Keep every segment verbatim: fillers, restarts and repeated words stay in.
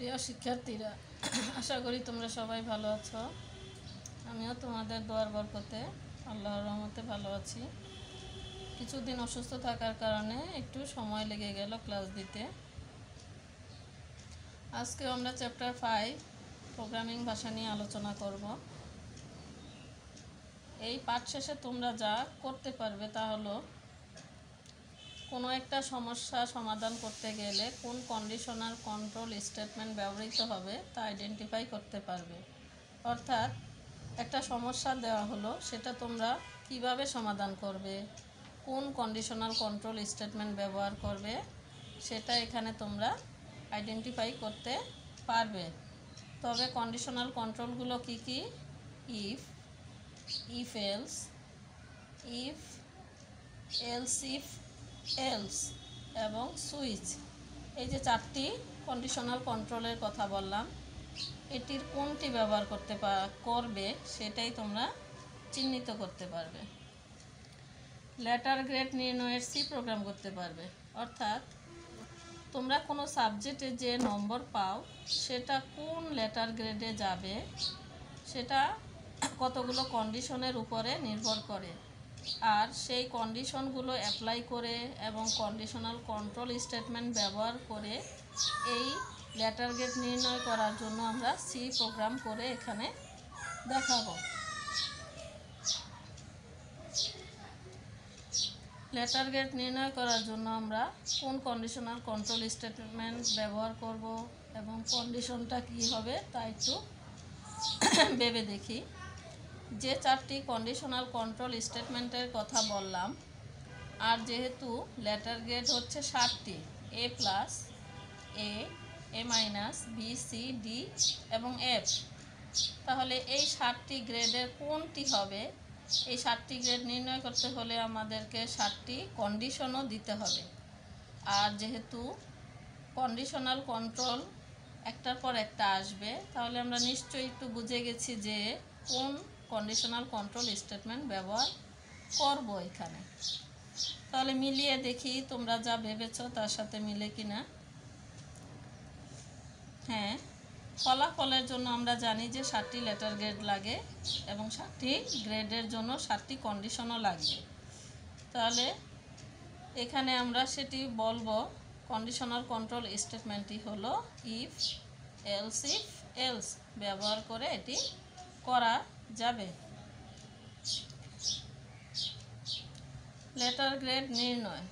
প্রিয় শিক্ষার্থীরা, আশা করি তোমরা সবাই ভালো আছো। আমিও তোমাদের দোয়ার বরকতে আল্লাহর রহমতে ভালো আছি। কিছুদিন অসুস্থ থাকার কারণে একটু সময় লেগে গেল ক্লাস দিতে। আজকে আমরা চ্যাপ্টার ফাইভ প্রোগ্রামিং ভাষা নিয়ে আলোচনা করব। এই পাঠ শেষে তোমরা যা করতে পারবে তা হলো কোনো একটা সমস্যা সমাধান করতে গেলে কোন কন্ডিশনাল কন্ট্রোল স্টেটমেন্ট ব্যবহৃত হবে তা আইডেন্টিফাই করতে পারবে। অর্থাৎ একটা সমস্যা দেওয়া হলো, সেটা তোমরা কিভাবে সমাধান করবে, কোন কন্ডিশনাল কন্ট্রোল স্টেটমেন্ট ব্যবহার করবে, সেটা এখানে তোমরা আইডেন্টিফাই করতে পারবে। তবে কন্ডিশনাল কন্ট্রোলগুলো কি কি? If, if else, if else if else এবং সুইচ। এই যে চারটি কন্ডিশনাল কন্ট্রোলের কথা বললাম, এটির কোনটি ব্যবহার করতে করবে সেটাই তোমরা চিহ্নিত করতে পারবে। লেটার গ্রেড নির্ণয়ের সি প্রোগ্রাম করতে পারবে। অর্থাৎ তোমরা কোনো সাবজেক্টে যে নম্বর পাও সেটা কোন লেটার গ্রেডে যাবে সেটা কতগুলো কন্ডিশনের উপরে নির্ভর করে, আর সেই কন্ডিশনগুলো অ্যাপ্লাই করে এবং কন্ডিশনাল কন্ট্রোল স্টেটমেন্ট ব্যবহার করে এই লেটার গ্রেড নির্ণয় করার জন্য আমরা সি প্রোগ্রাম করে এখানে দেখাবো। লেটার গ্রেড নির্ণয় করার জন্য আমরা কোন কন্ডিশনাল কন্ট্রোল স্টেটমেন্ট ব্যবহার করব এবং কন্ডিশনটা কি হবে তা একটু ভেবে দেখি। যে চারটি কন্ডিশনাল কন্ট্রোল স্টেটমেন্টের কথা বললাম, আর যেহেতু লেটার গ্রেড হচ্ছে ষাটটি, A plus, A, A minus, B, C, D এবং এফ, তাহলে এই ষাটটি গ্রেডের কোনটি হবে, এই ষাটটি গ্রেড নির্ণয় করতে হলে আমাদেরকে ষাটটি কন্ডিশনও দিতে হবে। আর যেহেতু কন্ডিশনাল কন্ট্রোল একটার পর একটা আসবে, তাহলে আমরা নিশ্চয়ই একটু বুঝে গেছি যে কোন কন্ডিশনাল কন্ট্রোল স্টেটমেন্ট ব্যবহার করব এখানে। তাহলে মিলিয়ে দেখি তোমরা যা ভেবেছো তার সাথে মিলে কিনা। হ্যাঁ, ফলাফলের জন্য আমরা জানি যে ষাটটি লেটার গ্রেড লাগে এবং ষাটটি গ্রেডের জন্য ষাটটি কন্ডিশনও লাগবে। তাহলে এখানে আমরা সেটি বলবো। কন্ডিশনাল কন্ট্রোল স্টেটমেন্টটি হলো ইফ, এলস ইফ এলস ব্যবহার করে এটি করা যাবে। লেটার গ্রেড নির্ণয়,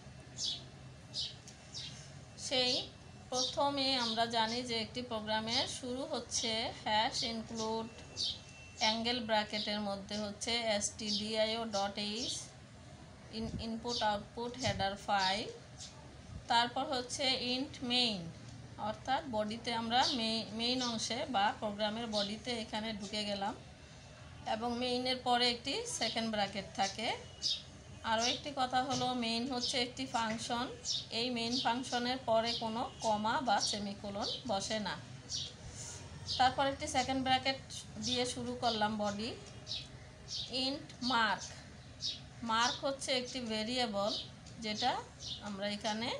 সেই প্রথমে আমরা জানি যে একটি প্রোগ্রামের শুরু হচ্ছে হ্যাশ ইনক্লুড অ্যাঙ্গেল ব্র্যাকেটের মধ্যে হচ্ছে stdio dot H input output header file, তারপর হচ্ছে ইন্ট মেইন, অর্থাৎ বডিতে আমরা মেইন অংশে বা প্রোগ্রামের বডিতে এখানে ঢুকে গেলাম এবং মেইনের পরে একটি সেকেন্ড ব্র্যাকেট থাকে। আরও একটি কথা হলো মেইন হচ্ছে একটি ফাংশন, এই মেইন ফাংশনের পরে কোনো কমা বা সেমিকোলন বসে না। তারপর একটি সেকেন্ড ব্র্যাকেট দিয়ে শুরু করলাম বডি। ইন্ট মার্ক, মার্ক হচ্ছে একটি ভেরিয়েবল যেটা আমরা এখানে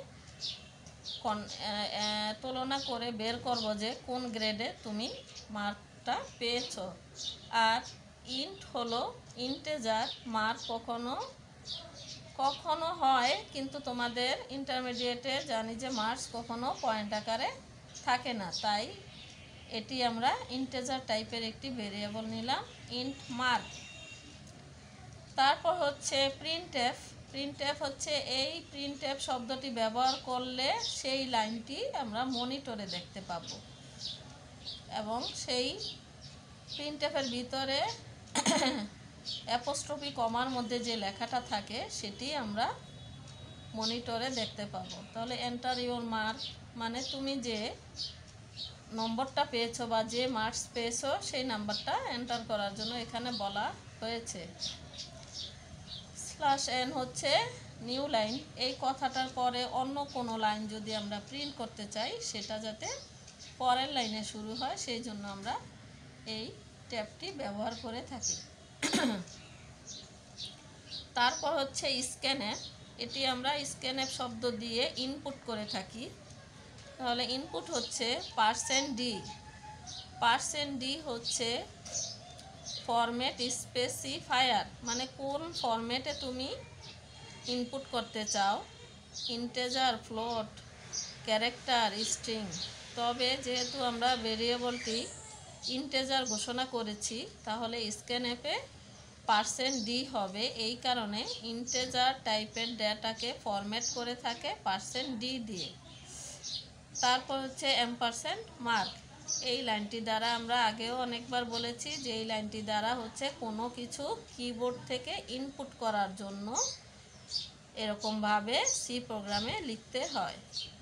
তুলনা করে বের করব যে কোন গ্রেডে তুমি মার্কটা পেয়েছো। আর ইন্ট হলো ইন্টেজার, মার্ক কখনো কখনো হয় কিন্তু তোমাদের ইন্টারমিডিয়েটে জানি যে মার্কস কখনো পয়েন্ট আকারে থাকে না, তাই এটি আমরা ইন্টেজার টাইপের একটি ভেরিয়েবল নিলাম, ইন্ট মার্ক। তারপর হচ্ছে প্রিন্টএফ, প্রিন্টএফ হচ্ছে এই প্রিন্টএফ শব্দটি ব্যবহার করলে সেই লাইনটি আমরা মনিটরে দেখতে পাবো এবং সেই প্রিন্টএফের ভিতরে অ্যাপোস্ট্রফি কমার মধ্যে যে লেখাটা থাকে সেটি আমরা মনিটরে দেখতে পাবো। তাহলে এন্টার ইউর মার্ক মানে তুমি যে নম্বরটা পেয়েছো বা যে মার্কস পেয়েছো সেই নাম্বারটা এন্টার করার জন্য এখানে বলা হয়েছে। স্ল্যাশ এন হচ্ছে নিউ লাইন, এই কথাটার পরে অন্য কোনো লাইন যদি আমরা প্রিন্ট করতে চাই সেটা যাতে পরের লাইনে শুরু হয় সেই জন্য আমরা এই ট্যাবটি ব্যবহার করে থাকি। তারপর হচ্ছে স্ক্যানএফ, এটি আমরা স্ক্যানএফ শব্দ দিয়ে ইনপুট করে থাকি তাহলে ইনপুট হচ্ছে পার্সেন্ট ডি। পার্সেন্ট ডি হচ্ছে ফরম্যাট স্পেসিফায়ার, মানে কোন ফরম্যাটে তুমি ইনপুট করতে চাও, ইন্টেজার, ফ্লোট, ক্যারেক্টার, স্ট্রিং। তবে যেহেতু আমরা ভেরিয়েবলটি ইন্টেজার ঘোষণা করেছি, তাহলে স্ক্যানএফে পার্সেন্ট ডি হবে। এই কারণে ইন্টেজার টাইপের ডেটাকে ফরম্যাট করে থাকে পার্সেন্ট ডি দিয়ে। তারপর হচ্ছে এম্পারসেন্ট মার্ক। এই লাইনটি দ্বারা আমরা আগেও অনেকবার বলেছি যে এই লাইনটি দ্বারা হচ্ছে কোনো কিছু কিবোর্ড থেকে ইনপুট করার জন্য এরকমভাবে সি প্রোগ্রামে লিখতে হয়।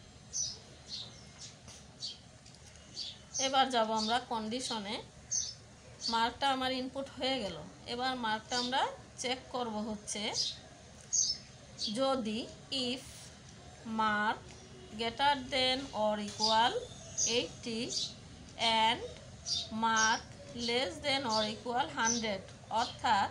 এবার যাব আমরা কন্ডিশনে। মার্কটা আমার ইনপুট হয়ে গেল। এবার মার্কটা আমরা চেক করব হচ্ছে যদি if mark greater than or equal eighty and mark less than or equal hundred, অর্থাৎ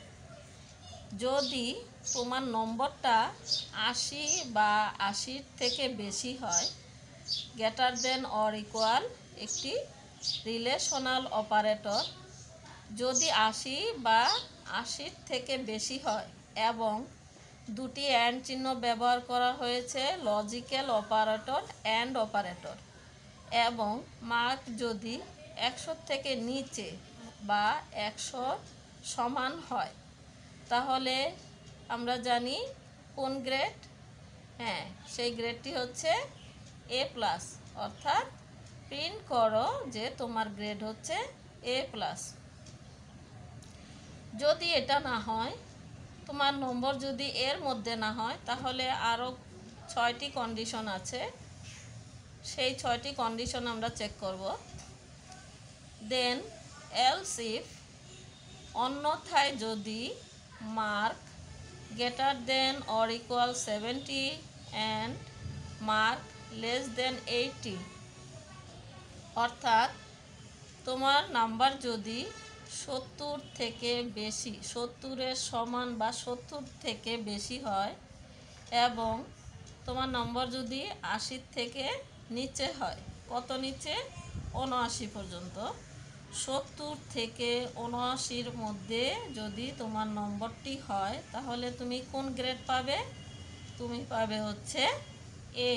যদি তোমার নম্বরটা আশি বা আশির থেকে বেশি হয়, গ্রেটার দেন অর ইকুয়াল একটি রিলেশনাল অপারেটর, যদি আশি বা আশির থেকে বেশি হয় এবং দুটি অ্যান্ড চিহ্ন ব্যবহার করা হয়েছে, লজিক্যাল অপারেটর, অ্যান্ড অপারেটর, এবং মার্ক যদি একশোর থেকে নিচে বা একশো সমান হয়, তাহলে আমরা জানি কোন গ্রেড, হ্যাঁ সেই গ্রেডটি হচ্ছে এ প্লাস, অর্থাৎ প্রিন্ট করো যে তোমার গ্রেড হচ্ছে এ প্লাস। যদি এটা না হয়, তোমার নম্বর যদি এর মধ্যে না হয়, তাহলে আরও ছয়টি কন্ডিশন আছে, সেই ছয়টি কন্ডিশন আমরা চেক করব। দেন এলস ইফ, অন্যথায় যদি mark greater than or equal seventy and mark less than eighty, অর্থাৎ তোমার নাম্বার যদি সত্তর থেকে বেশি, সত্তরের সমান বা সত্তর থেকে বেশি হয় এবং তোমার নম্বর যদি আশির থেকে নিচে হয়, কত নিচে, উনআশি পর্যন্ত, সত্তর থেকে উনআশির মধ্যে যদি তোমার নম্বরটি হয়, তাহলে তুমি কোন গ্রেড পাবে, তুমি পাবে হচ্ছে এ।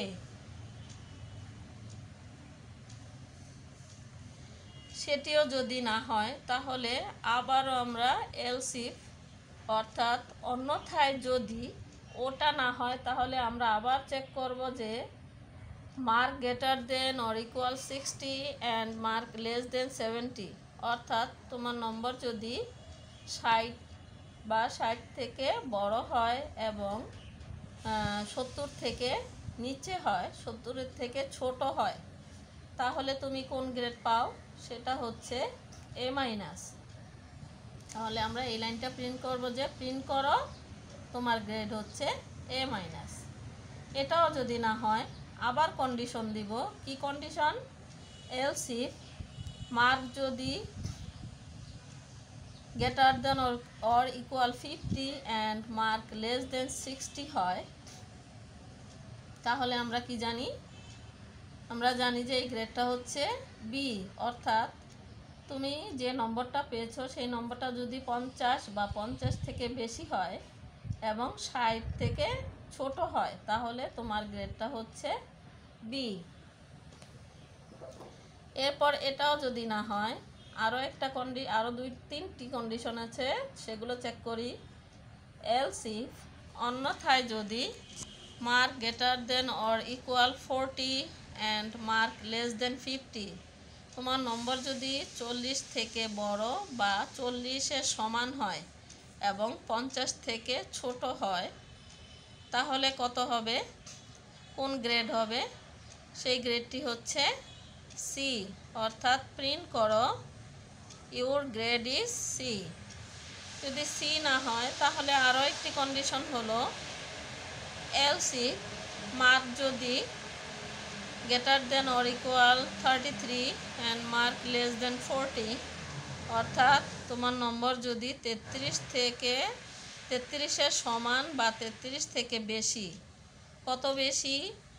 সেটিও যদি না হয়, তাহলে আবারও আমরা এলস ইফ, অর্থাৎ অন্যথায় যদি ওটা না হয়, তাহলে আমরা আবার চেক করব যে mark greater than or equal sixty and mark less than seventy, অর্থাৎ তোমার নম্বর যদি ষাট বা ষাট থেকে বড় হয় এবং সত্তর থেকে নিচে হয়, সত্তরের থেকে ছোট হয়, তাহলে তুমি কোন গ্রেড পাও, সেটা হচ্ছে এ মাইনাস। তাহলে আমরা এই লাইনটা প্রিন্ট করব যে প্রিন্ট করো তোমার গ্রেড হচ্ছে এ মাইনাস। এটাও যদি না হয়, আবার কন্ডিশন দিব। কি কন্ডিশন, এলস ইফ মার্ক যদি greater than or equal fifty and mark less than sixty হয়, তাহলে আমরা কি জানি, আমরা জানি যে এই গ্রেডটা হচ্ছে বি, অর্থাৎ তুমি যে নম্বরটা পেয়েছো সেই নম্বরটা যদি পঞ্চাশ বা পঞ্চাশ থেকে বেশি হয় এবং ষাট থেকে ছোট হয়, তাহলে তোমার গ্রেডটা হচ্ছে বি। এরপর এটাও যদি না হয়, আরও একটা কন্ডি আরও দুই তিনটি কন্ডিশন আছে, সেগুলো চেক করি। এলস ইফ, অন্যথায় যদি mark greater than or equal forty and mark less than fifty, তোমার নম্বর যদি চল্লিশ থেকে বড় বা চল্লিশের সমান হয় এবং পঞ্চাশ থেকে ছোট হয়, তাহলে কত হবে, কোন গ্রেড হবে, সেই গ্রেডটি হচ্ছে সি, অর্থাৎ প্রিন্ট করো ইউর গ্রেড ইজ সি। যদি সি না হয়, তাহলে আরও একটি কন্ডিশন হলো এলস ইফ মার্ক যদি greater than or equal thirty three and mark less than forty, অর্থাৎ তোমার নম্বর যদি তেত্রিশ থেকে তেত্রিশের সমান বা তেত্রিশ থেকে বেশি, কত বেশি,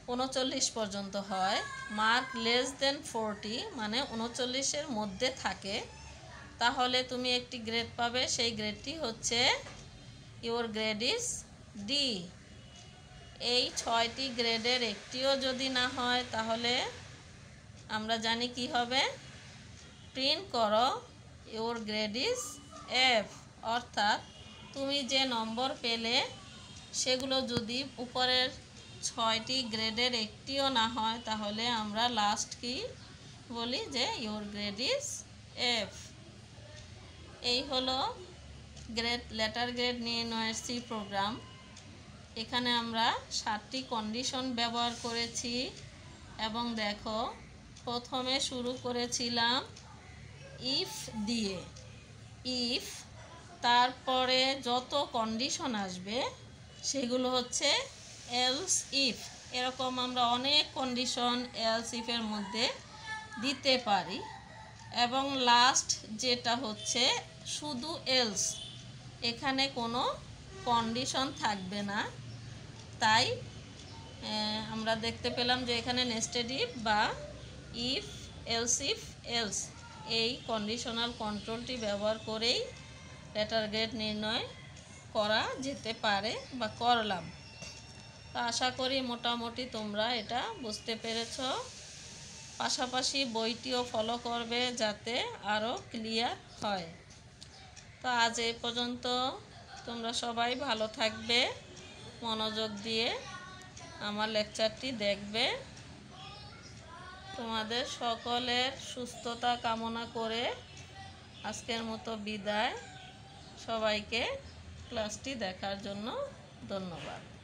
উনচল্লিশ পর্যন্ত হয়, মার্ক লেস দেন ফোরটি মানে উনচল্লিশের মধ্যে থাকে, তাহলে তুমি একটি গ্রেড পাবে। সেই গ্রেডটি হচ্ছে ইওর গ্রেড ইজ ডি। এই ছয়টি গ্রেডের একটিও যদি না হয় তাহলে আমরা জানি কি হবে, প্রিন্ট করো ইওর গ্রেড ইজ এফ। অর্থাৎ তুমি যে নম্বর পেলে সেগুলো যদি উপরের ছয়টি গ্রেডের একটিও না হয় তাহলে আমরা লাস্ট কি বলি, যে ইওর গ্রেড ইজ এফ। এই হলো গ্রেড লেটার গ্রেড নির্ণয়ের সি প্রোগ্রাম। এখানে আমরা সাতটি কন্ডিশন ব্যবহার করেছি এবং দেখো প্রথমে শুরু করেছিলাম ইফ দিয়ে। ইফ তারপরে যত কন্ডিশন আসবে সেগুলো হচ্ছে এলস ইফ। এরকম আমরা অনেক কন্ডিশন এলস ইফের মধ্যে দিতে পারি এবং লাস্ট যেটা হচ্ছে শুধু এলস, এখানে কোনো কন্ডিশন থাকবে না। তাই আমরা দেখতে পেলাম যে এখানে নেস্টেড ইফ বা ইফ এলস ইফ এলস এই কন্ডিশনাল কন্ট্রোলটি ব্যবহার করেই লেটার গ্রেড নির্ণয় করা যেতে পারে বা করলাম। তো আশা করি মোটামুটি তোমরা এটা বুঝতে পেরেছ। পাশাপাশি বইটিও ফলো করবে যাতে আরও ক্লিয়ার হয়। তো আজ এই পর্যন্ত। তোমরা সবাই ভালো থাকবে, মনোযোগ দিয়ে আমার লেকচারটি দেখবে। তোমাদের সকলের সুস্থতা কামনা করে আজকের মতো বিদায়। সবাইকে ক্লাসটি দেখার জন্য ধন্যবাদ।